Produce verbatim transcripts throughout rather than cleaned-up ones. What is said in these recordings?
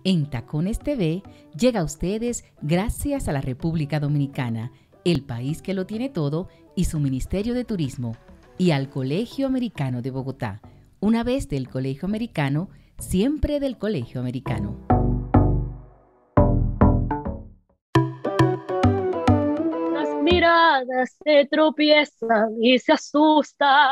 En Tacones T V llega a ustedes gracias a la República Dominicana, el país que lo tiene todo, y su Ministerio de Turismo, y al Colegio Americano de Bogotá. Una vez del Colegio Americano, siempre del Colegio Americano. Las miradas se tropiezan y se asustan.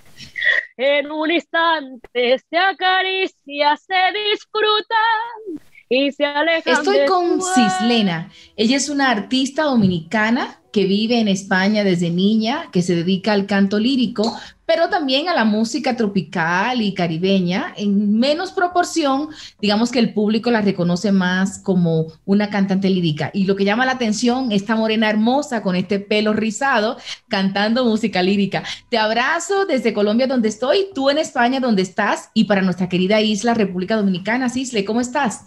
En un instante se acaricia, se disfrutan y se alejan. Estoy con tu... Cislena. Ella es una artista dominicana que vive en España desde niña, que se dedica al canto lírico, pero también a la música tropical y caribeña, en menos proporción. Digamos que el público la reconoce más como una cantante lírica. Y lo que llama la atención, esta morena hermosa con este pelo rizado, cantando música lírica. Te abrazo desde Colombia, donde estoy, tú en España, donde estás, y para nuestra querida isla, República Dominicana. Cisle, ¿cómo estás?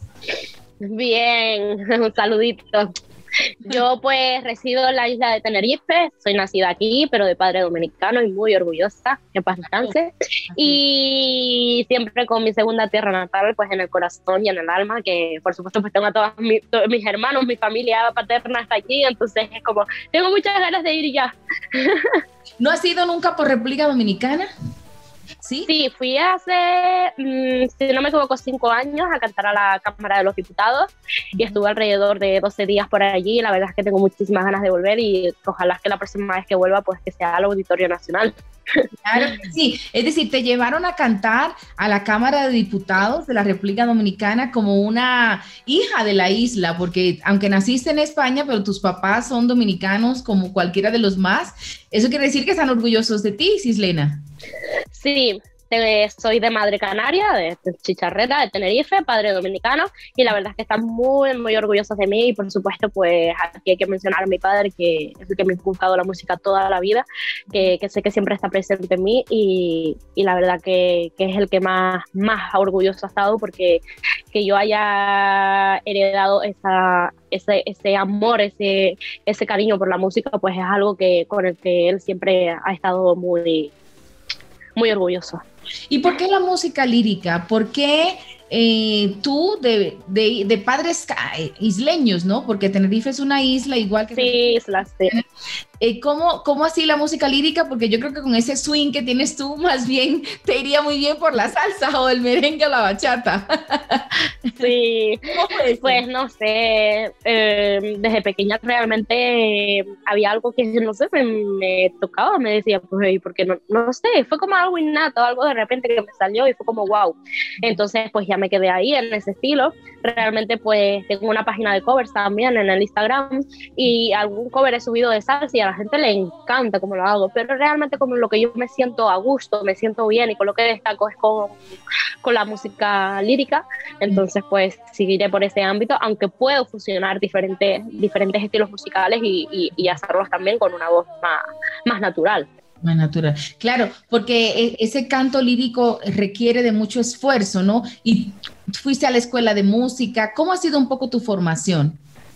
Bien, un saludito. Yo pues resido en la isla de Tenerife, soy nacida aquí, pero de padre dominicano y muy orgullosa, que paz descanse, y siempre con mi segunda tierra natal pues en el corazón y en el alma, que por supuesto pues tengo a todos mis, todos mis hermanos, mi familia paterna está aquí, entonces es como, tengo muchas ganas de ir ya. ¿No has ido nunca por República Dominicana? ¿Sí? Sí, fui hace, mmm, si no me equivoco, cinco años a cantar a la Cámara de los Diputados y estuve alrededor de doce días por allí. La verdad es que tengo muchísimas ganas de volver y ojalá que la próxima vez que vuelva pues que sea al Auditorio Nacional. Claro que sí, es decir, te llevaron a cantar a la Cámara de Diputados de la República Dominicana como una hija de la isla, porque aunque naciste en España, pero tus papás son dominicanos como cualquiera de los más, eso quiere decir que están orgullosos de ti, Cislena. Sí, te, soy de madre canaria, de, de Chicharrera, de Tenerife, padre dominicano, y la verdad es que están muy, muy orgullosos de mí, y por supuesto, pues aquí hay que mencionar a mi padre, que es el que me ha inculcado la música toda la vida, que, que sé que siempre está presente en mí, y, y la verdad que, que es el que más, más orgulloso ha estado, porque que yo haya heredado esa, ese, ese amor, ese, ese cariño por la música, pues es algo que con el que él siempre ha estado muy... muy orgulloso. ¿Y por qué la música lírica? ¿Por qué eh, tú de, de, de padres isleños, ¿no? Porque Tenerife es una isla igual que... Sí, islas, sí. Eh, ¿cómo, ¿Cómo así la música lírica? Porque yo creo que con ese swing que tienes tú, más bien te iría muy bien por la salsa o el merengue o la bachata. Sí, pues no sé, eh, desde pequeña realmente eh, había algo que, no sé, me, me tocaba, me decía, pues, porque no, no sé, fue como algo innato, algo de repente que me salió y fue como wow. Entonces, pues ya me quedé ahí en ese estilo. Realmente, pues tengo una página de covers también en el Instagram y algún cover he subido de salsa y a la gente le encanta cómo lo hago, pero realmente como lo que yo me siento a gusto, me siento bien y con lo que destaco es con, con la música lírica. Entonces pues seguiré por ese ámbito, aunque puedo fusionar diferentes, diferentes estilos musicales y, y, y hacerlos también con una voz más, más natural. Más natural, claro, porque ese canto lírico requiere de mucho esfuerzo, ¿no? Y fuiste a la escuela de música, ¿cómo ha sido un poco tu formación?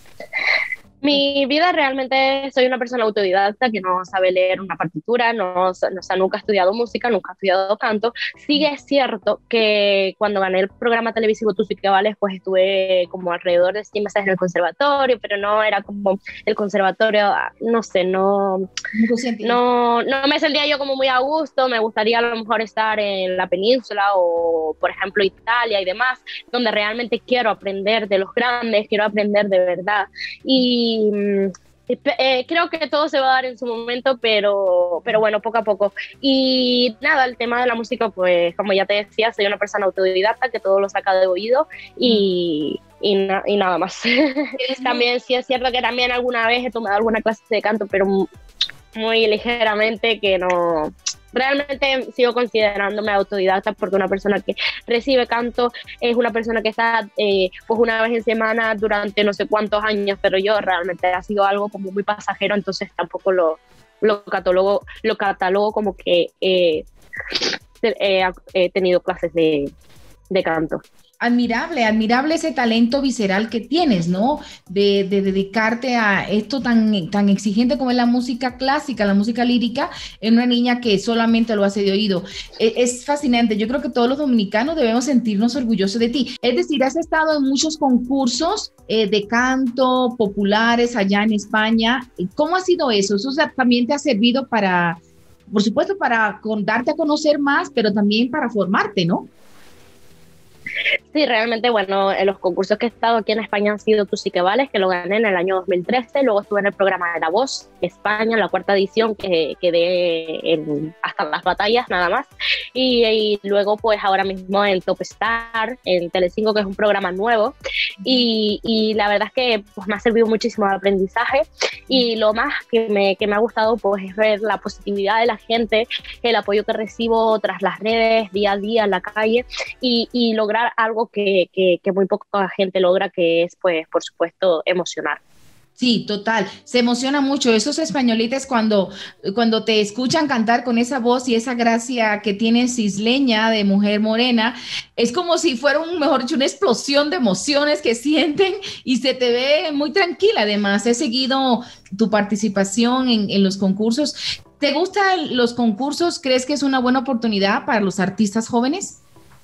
Mi vida realmente soy una persona autodidacta que no sabe leer una partitura, no, no, o sea, nunca he estudiado música, nunca he estudiado canto. Sí es cierto que cuando gané el programa televisivo Tú sí que vales, pues estuve como alrededor de seis meses en el conservatorio, pero no era como el conservatorio, no sé, no, no, no me sentía yo como muy a gusto. Me gustaría a lo mejor estar en la península o, por ejemplo, Italia y demás, donde realmente quiero aprender de los grandes, quiero aprender de verdad. Y Y eh, creo que todo se va a dar en su momento, pero, pero bueno, poco a poco. Y nada, el tema de la música, pues como ya te decía, soy una persona autodidacta que todo lo saca de oído y, y, na y nada más. También sí es cierto que también alguna vez he tomado alguna clase de canto, pero muy ligeramente, que no... Realmente sigo considerándome autodidacta, porque una persona que recibe canto es una persona que está eh, pues una vez en semana durante no sé cuántos años, pero yo realmente ha sido algo como muy pasajero, entonces tampoco lo, lo, catalogo, lo catalogo como que eh, he eh, tenido clases de, de canto. Admirable, admirable ese talento visceral que tienes, ¿no? De, de dedicarte a esto tan, tan exigente como es la música clásica, la música lírica, en una niña que solamente lo hace de oído. Es, es fascinante. Yo creo que todos los dominicanos debemos sentirnos orgullosos de ti. Es decir, has estado en muchos concursos eh, de canto populares allá en España. ¿Cómo ha sido eso? Eso también te ha servido para, por supuesto, para con, darte a conocer más, pero también para formarte, ¿no? Sí, realmente, bueno, en los concursos que he estado aquí en España han sido Tú sí que vales, que lo gané en el año dos mil trece, luego estuve en el programa de La Voz, España, la cuarta edición, que quedé en, hasta las batallas nada más, y, y luego pues ahora mismo en Top Star, en Telecinco, que es un programa nuevo, y, y la verdad es que pues, me ha servido muchísimo de aprendizaje, y lo más que me, que me ha gustado pues es ver la positividad de la gente, el apoyo que recibo tras las redes, día a día en la calle, y, y lograr algo que, que, que muy poca gente logra, que es, pues, por supuesto, emocionar. Sí, total. Se emociona mucho. Esos españolites cuando, cuando te escuchan cantar con esa voz y esa gracia que tienes isleña de mujer morena, es como si fuera, un, mejor dicho, una explosión de emociones que sienten y se te ve muy tranquila. Además, he seguido tu participación en, en los concursos. ¿Te gustan los concursos? ¿Crees que es una buena oportunidad para los artistas jóvenes?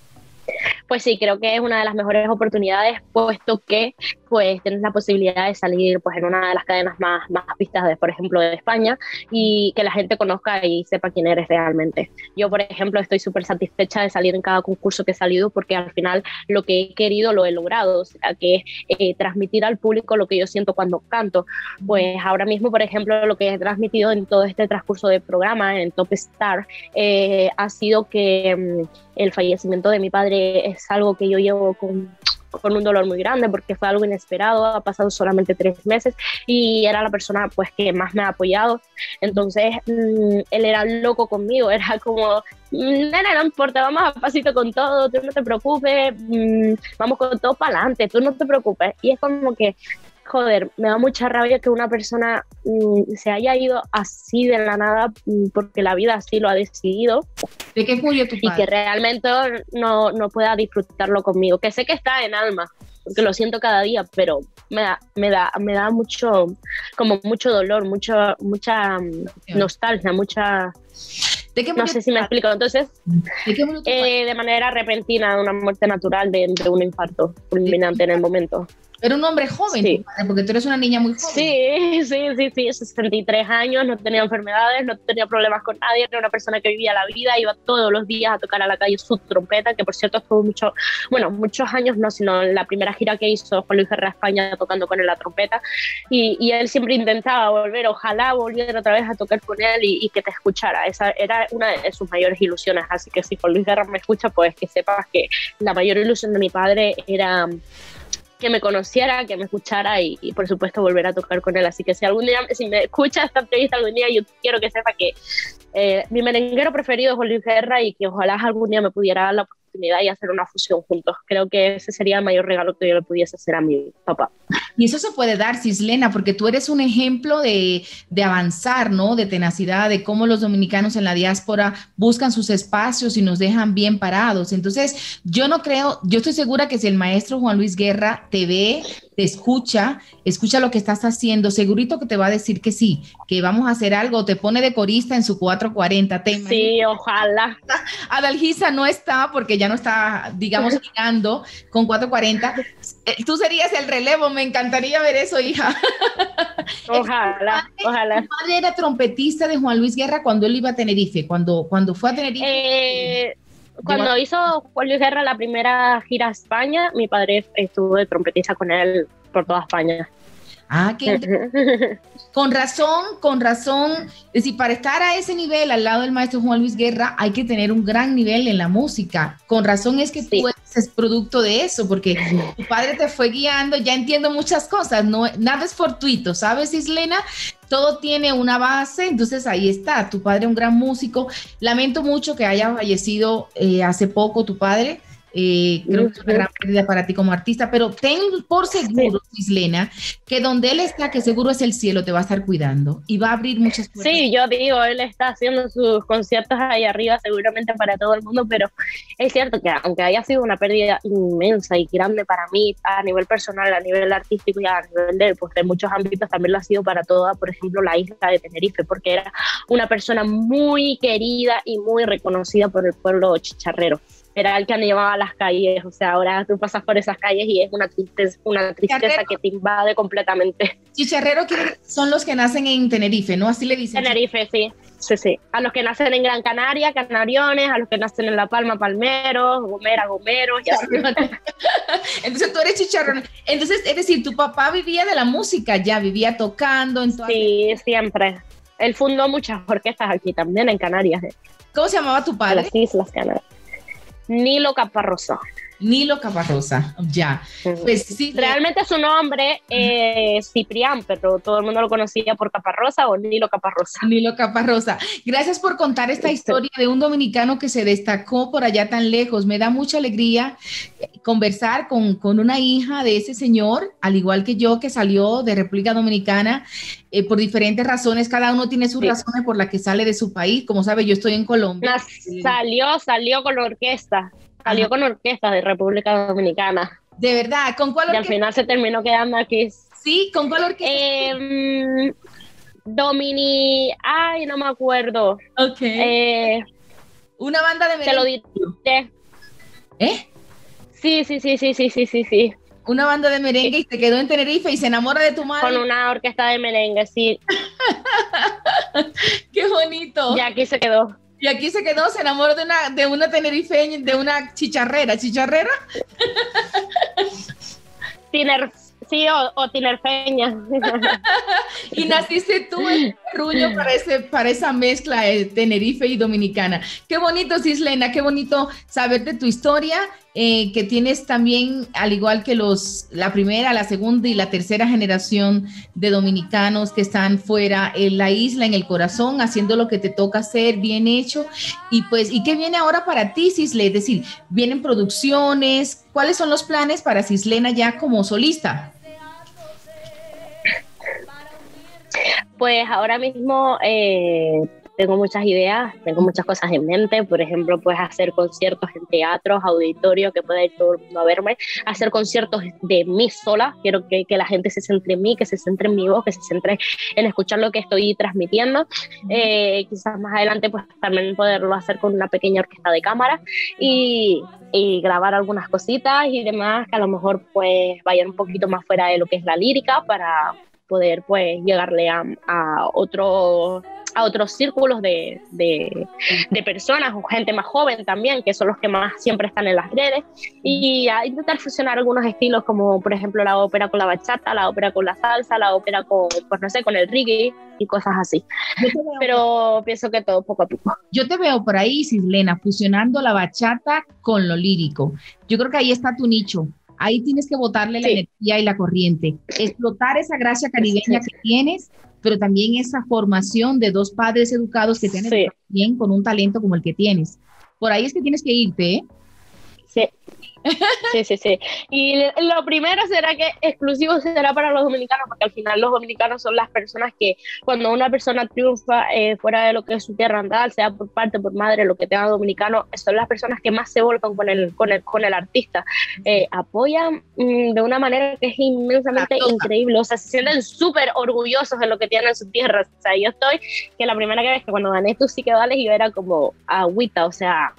Pues sí, creo que es una de las mejores oportunidades, puesto que pues tienes la posibilidad de salir pues en una de las cadenas más, más vistas, de, por ejemplo, de España, y que la gente conozca y sepa quién eres realmente. Yo, por ejemplo, estoy súper satisfecha de salir en cada concurso que he salido, porque al final lo que he querido lo he logrado, o sea, que es eh, transmitir al público lo que yo siento cuando canto. Pues ahora mismo, por ejemplo, lo que he transmitido en todo este transcurso de programa, en Top Star, eh, ha sido que um, el fallecimiento de mi padre es algo que yo llevo con, con un dolor muy grande, porque fue algo inesperado, ha pasado solamente tres meses y era la persona pues que más me ha apoyado. Entonces mmm, él era loco conmigo, era como, nena, no importa, vamos a pasito con todo, tú no te preocupes, mmm, vamos con todo para adelante, tú no te preocupes. Y es como que, joder, me da mucha rabia que una persona mmm, se haya ido así de la nada, mmm, porque la vida así lo ha decidido. ¿De qué murió tu padre? Y que realmente no, no pueda disfrutarlo conmigo, que sé que está en alma, porque lo siento cada día, pero me da, me da, me da mucho, como mucho dolor, mucho, mucha nostalgia, mucha... ¿De qué no sé si me explico. Entonces, ¿de qué eh, de manera repentina, una muerte natural de, de un infarto fulminante en el momento. Era un hombre joven, sí. Porque tú eres una niña muy joven. Sí, sí, sí, sí, sesenta y tres años, no tenía enfermedades, no tenía problemas con nadie, era una persona que vivía la vida, iba todos los días a tocar a la calle su trompeta, que por cierto estuvo mucho, bueno, muchos años no, sino la primera gira que hizo Juan Luis Guerra a España tocando con él la trompeta, y, y él siempre intentaba volver, ojalá volviera otra vez a tocar con él y, y que te escuchara. Esa era una de sus mayores ilusiones, así que si Juan Luis Guerra me escucha, pues que sepas que la mayor ilusión de mi padre era que me conociera, que me escuchara y, y por supuesto volver a tocar con él. Así que si algún día, si me escucha esta entrevista algún día, yo quiero que sepa que eh, mi merenguero preferido es Juan Luis Guerra y que ojalá algún día me pudiera dar la oportunidad y hacer una fusión juntos. Creo que ese sería el mayor regalo que yo le pudiese hacer a mi papá. Y eso se puede dar, Cislena, porque tú eres un ejemplo de, de avanzar, ¿no? De tenacidad, de cómo los dominicanos en la diáspora buscan sus espacios y nos dejan bien parados. Entonces, yo no creo, yo estoy segura que si el maestro Juan Luis Guerra te ve, te escucha, escucha lo que estás haciendo, segurito que te va a decir que sí, que vamos a hacer algo, te pone de corista en su cuatrocientos cuarenta. ¿Te sí, ojalá. Adalgisa no está porque ya no está, digamos, girando con cuatrocientos cuarenta. Tú serías el relevo, me encantaría ver eso, hija. Ojalá, tu padre, ojalá. Tu padre era trompetista de Juan Luis Guerra cuando él iba a Tenerife, cuando, cuando fue a Tenerife. Eh, cuando hizo Juan Luis Guerra la primera gira a España, mi padre estuvo de trompetista con él por toda España. Ah, qué con razón, con razón. Es decir, para estar a ese nivel al lado del maestro Juan Luis Guerra hay que tener un gran nivel en la música. Con razón es que sí. Tú eres producto de eso, porque tu padre te fue guiando. Ya entiendo muchas cosas, no, nada es fortuito, ¿sabes, Cislena? Todo tiene una base, entonces ahí está. Tu padre es un gran músico. Lamento mucho que haya fallecido eh, hace poco tu padre. Eh, creo que es una gran pérdida para ti como artista, pero ten por seguro, Cislena, que donde él está, que seguro es el cielo, te va a estar cuidando y va a abrir muchas puertas. Sí, yo digo, él está haciendo sus conciertos ahí arriba seguramente para todo el mundo, pero es cierto que aunque haya sido una pérdida inmensa y grande para mí a nivel personal, a nivel artístico y a nivel de, pues, de muchos ámbitos, también lo ha sido para toda, por ejemplo, la isla de Tenerife, porque era una persona muy querida y muy reconocida por el pueblo chicharrero. Era el que animaba las calles, o sea, ahora tú pasas por esas calles y es una tristeza, una tristeza que te invade completamente. Chicharrero son los que nacen en Tenerife, ¿no? Así le dicen. Tenerife, sí, sí, sí. A los que nacen en Gran Canaria, canariones, a los que nacen en La Palma, palmeros, Gomera, gomeros. Ya. Entonces tú eres chicharrón. Entonces, es decir, tu papá vivía de la música, ya vivía tocando. En todas sí, las... siempre. Él fundó muchas orquestas aquí también en Canarias. ¿Cómo se llamaba tu padre? En las Islas Canarias. Nilo Caparrosa. Nilo Caparrosa, ya. Pues sí. Realmente su nombre es eh, Ciprián, pero todo el mundo lo conocía por Caparrosa o Nilo Caparrosa. Nilo Caparrosa. Gracias por contar esta historia de un dominicano que se destacó por allá tan lejos. Me da mucha alegría conversar con, con una hija de ese señor, al igual que yo, que salió de República Dominicana eh, por diferentes razones. Cada uno tiene sus sí. razones por las que sale de su país. Como sabe, yo estoy en Colombia. No, salió, salió con la orquesta. Salió Ajá. con orquesta de República Dominicana. ¿De verdad? ¿Con cuál orquesta? Y al final se terminó quedando aquí. Sí, ¿con cuál orquesta? Eh, Domini... Ay, no me acuerdo. Ok. Eh, Una banda de merengue. Te lo diré. ¿Eh? Sí, sí, sí, sí, sí, sí, sí, sí. Una banda de merengue y se quedó en Tenerife y se enamora de tu madre. Con una orquesta de merengue, sí. ¡Qué bonito! Y aquí se quedó. Y aquí se quedó, se enamoró de una, de una tenerifeña, de una chicharrera. ¿Chicharrera? Tiner, sí, o, o tinerfeña. Y naciste tú en Terruño para, ese, para esa mezcla de Tenerife y Dominicana. Qué bonito, Cislena, qué bonito saber de tu historia, eh, que tienes también, al igual que los, la primera, la segunda y la tercera generación de dominicanos que están fuera en la isla, en el corazón, haciendo lo que te toca hacer, bien hecho. Y pues, ¿y qué viene ahora para ti, Cisle? Es decir, ¿vienen producciones? ¿Cuáles son los planes para Cislena ya como solista? Pues ahora mismo eh, tengo muchas ideas, tengo muchas cosas en mente. Por ejemplo, pues hacer conciertos en teatros, auditorios, que pueda ir todo el mundo a verme, hacer conciertos de mí sola. Quiero que, que la gente se centre en mí, que se centre en mi voz, que se centre en escuchar lo que estoy transmitiendo. Eh, quizás más adelante pues también poderlo hacer con una pequeña orquesta de cámara y, y grabar algunas cositas y demás que a lo mejor pues vayan un poquito más fuera de lo que es la lírica para poder pues llegarle a, a otro a otros círculos de, de, de personas o gente más joven también, que son los que más siempre están en las redes, y a intentar fusionar algunos estilos como por ejemplo la ópera con la bachata, la ópera con la salsa, la ópera con, pues no sé, con el reggae y cosas así. Pero pienso que todo poco a poco. Yo te veo por ahí, Cislena, fusionando la bachata con lo lírico. Yo creo que ahí está tu nicho. Ahí tienes que botarle sí. la energía y la corriente, explotar esa gracia caribeña sí. que tienes, pero también esa formación de dos padres educados que tienen sí. bien con un talento como el que tienes. Por ahí es que tienes que irte, ¿eh? Sí. Sí, sí, sí. Y lo primero será que exclusivo será para los dominicanos, porque al final los dominicanos son las personas que cuando una persona triunfa eh, fuera de lo que es su tierra natal, sea por parte, por madre, lo que tenga dominicano, son las personas que más se volcan con el, con el, con el artista. Eh, apoyan mmm, de una manera que es inmensamente increíble. O sea, se sienten súper orgullosos de lo que tienen en su tierra. O sea, yo estoy, que la primera vez que cuando gané Tú Sí Que Vales, yo era como agüita, o sea,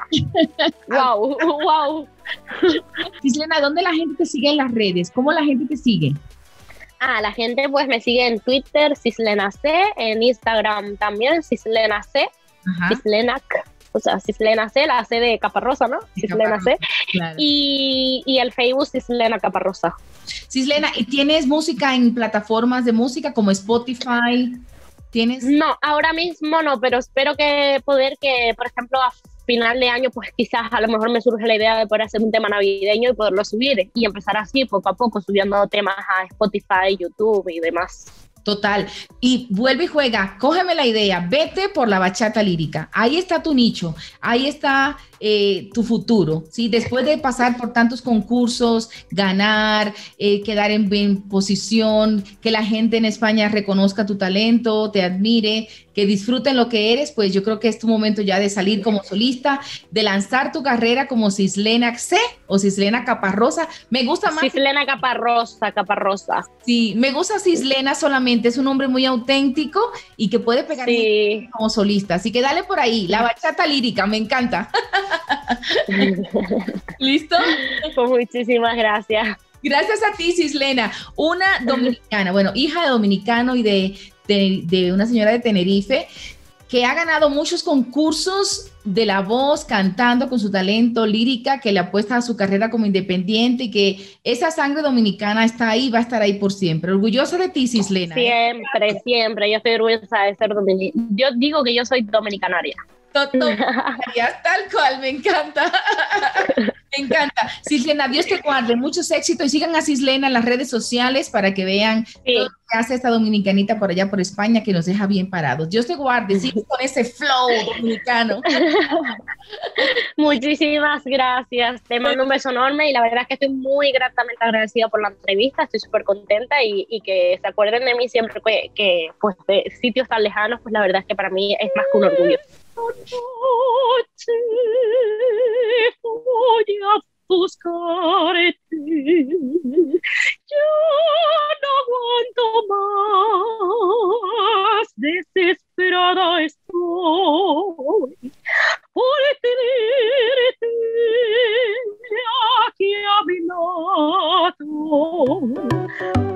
wow, wow. Cislena, ¿dónde la gente te sigue en las redes? ¿Cómo la gente te sigue? Ah, la gente pues me sigue en Twitter, Cislena C, en Instagram también, Cislena C, Cislena, o sea, Cislena C, la C de Caparrosa, ¿no? Cislena C, claro. y, y el Facebook Cislena Caparrosa. Cislena, ¿y tienes música en plataformas de música como Spotify? ¿Tienes? No, ahora mismo no, pero espero que poder que, por ejemplo, a final de año, pues quizás a lo mejor me surge la idea de poder hacer un tema navideño y poderlo subir y empezar así poco a poco subiendo temas a Spotify, YouTube y demás. Total. Y vuelve y juega, cógeme la idea, vete por la bachata lírica. Ahí está tu nicho, ahí está eh, tu futuro, ¿sí? Después de pasar por tantos concursos, ganar, eh, quedar en bien posición, que la gente en España reconozca tu talento, te admire, que disfruten lo que eres, pues yo creo que es tu momento ya de salir como solista, de lanzar tu carrera como Cislena C o Cislena Caparrosa. Me gusta más. Cislena Caparrosa, Caparrosa. Sí, me gusta Cislena solamente, es un hombre muy auténtico y que puede pegar sí. como solista. Así que dale por ahí, la bachata lírica, me encanta. ¿Listo? Pues muchísimas gracias. Gracias a ti, Cislena, una dominicana, bueno, hija de dominicano y de, de, de una señora de Tenerife, que ha ganado muchos concursos de la voz, cantando con su talento lírica, que le apuesta a su carrera como independiente y que esa sangre dominicana está ahí, va a estar ahí por siempre. Orgullosa de ti, Cislena. Siempre, ¿eh? siempre. Yo estoy orgullosa de ser dominicana. Yo digo que yo soy dominicanaria. Dominicanaria, tal cual, me encanta. Me encanta. Cislena, Dios te guarde, muchos éxitos y sigan a Cislena en las redes sociales para que vean sí. todo lo que hace esta dominicanita por allá por España que nos deja bien parados. Dios te guarde, sigue con ese flow dominicano. Muchísimas gracias, te mando un beso enorme y la verdad es que estoy muy gratamente agradecida por la entrevista, estoy súper contenta y, y que se acuerden de mí siempre que, que pues de sitios tan lejanos, pues la verdad es que para mí es más que un orgullo. Noche voy a buscarte, yo no aguanto más, desesperada estoy por tenerte aquí a mi lado.